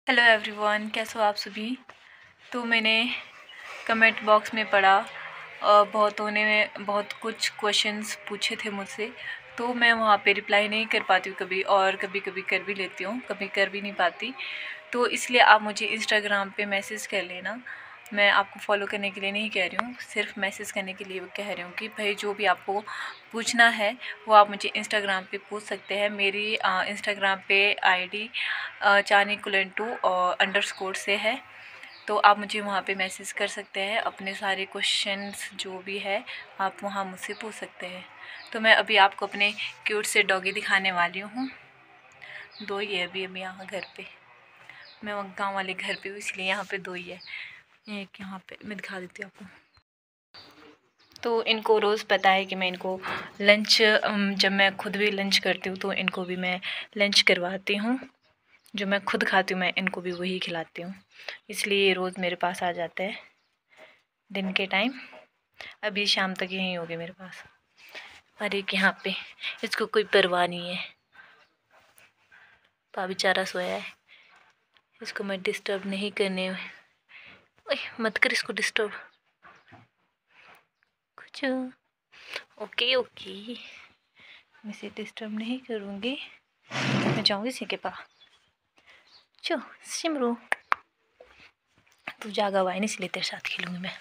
Hello everyone, कैसे हो आप सभी। तो मैंने कमेंट बॉक्स में पढ़ा बहुतों ने बहुत कुछ क्वेश्चंस पूछे थे मुझसे। तो मैं वहाँ पे रिप्लाई नहीं कर पाती हूँ कभी, और कभी कभी कर भी लेती हूँ, कभी कर भी नहीं पाती। तो इसलिए आप मुझे इंस्टाग्राम पे मैसेज कर लेना। मैं आपको फॉलो करने के लिए नहीं कह रही हूँ, सिर्फ मैसेज करने के लिए कह रही हूँ कि भाई जो भी आपको पूछना है वो आप मुझे इंस्टाग्राम पे पूछ सकते हैं। मेरी इंस्टाग्राम पे आईडी चानिकुलेंटू अंडरस्कोर से है। तो आप मुझे वहाँ पे मैसेज कर सकते हैं, अपने सारे क्वेश्चंस जो भी है आप वहाँ मुझसे पूछ सकते हैं। तो मैं अभी आपको अपने क्यूट से डॉगी दिखाने वाली हूँ। दो ही है अभी यहाँ घर पे, मैं वहाँ गाँव वाले घर पे हूँ इसलिए यहाँ पे दो ही है। एक यहाँ पे मैं दिखा देती हूँ आपको। तो इनको रोज़ पता है कि मैं इनको लंच, जब मैं खुद भी लंच करती हूँ तो इनको भी मैं लंच करवाती हूँ। जो मैं खुद खाती हूँ मैं इनको भी वही खिलाती हूँ, इसलिए ये रोज़ मेरे पास आ जाता है दिन के टाइम। अभी शाम तक यहीं होगे मेरे पास। और एक यहाँ पे, इसको कोई परवाह नहीं है, पा बेचारा सोया है, इसको मैं डिस्टर्ब नहीं करने। ओए मत कर इसको डिस्टर्ब कुछ। ओके ओके, मैं इसे डिस्टर्ब नहीं करूँगी, मैं जाऊँगी इसी के पास। चो सिमरू, तू जागा हुआ है ना इसलिए तेरे साथ खेलूँगी मैं।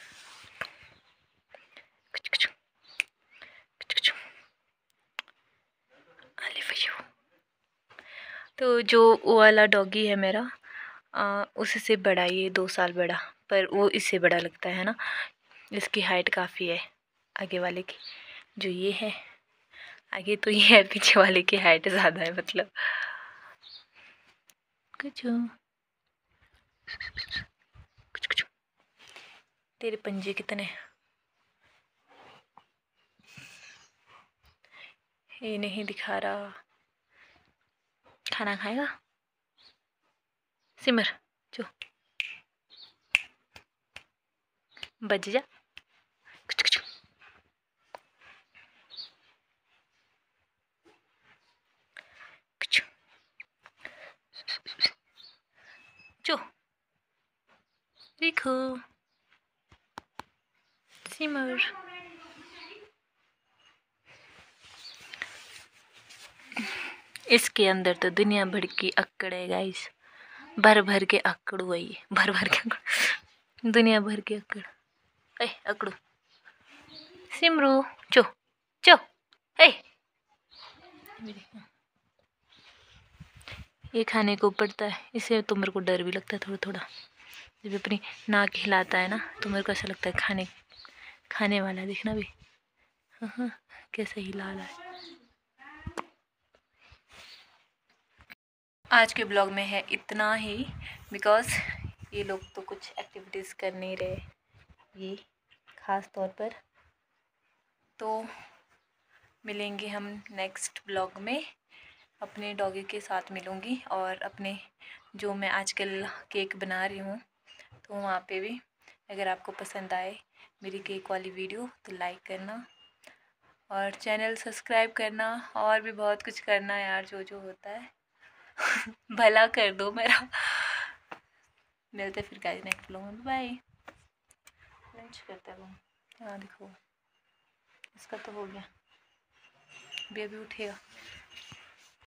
तो जो वो वाला डॉगी है मेरा, उससे बड़ा, ये 2 साल बड़ा, पर वो इससे बड़ा लगता है ना। इसकी हाइट काफ़ी है आगे वाले की, जो ये है आगे तो ये है, पीछे वाले की हाइट ज़्यादा है मतलब। कुछ तेरे पंजे कितने, ये नहीं दिखा रहा। खाना खाएगा सिमर, जो बज जा। कुछ जो देखो सिमर। इसके अंदर तो दुनिया भर की अक्कड़ है गाइस, भर भर के अक्कड़ हुई है, भर भर के दुनिया भर के अक्कड़। ए अकड़ू सिमरू, चो चो ए। ये खाने को पड़ता है, इससे तो मेरे को डर भी लगता है थोड़ा थोड़ा। जब अपनी नाक हिलाता है ना तो मेरे को ऐसा लगता है खाने वाला देखना भी। हाँ कैसे हिला रहा है। आज के ब्लॉग में है इतना ही, बिकॉज़ ये लोग तो कुछ एक्टिविटीज़ कर नहीं रहे, ये ख़ास तौर पर। तो मिलेंगे हम नेक्स्ट ब्लॉग में, अपने डॉगी के साथ मिलूँगी, और अपने जो मैं आजकल केक बना रही हूँ तो वहाँ पे भी अगर आपको पसंद आए मेरी केक वाली वीडियो तो लाइक करना और चैनल सब्सक्राइब करना, और भी बहुत कुछ करना यार, जो जो होता है भला कर दो मेरा। मिलते फिर गाइस नेक्स्ट ब्लॉग में, बाय। लंच करते हैं वो, हाँ देखो इसका तो हो गया, अभी उठेगा।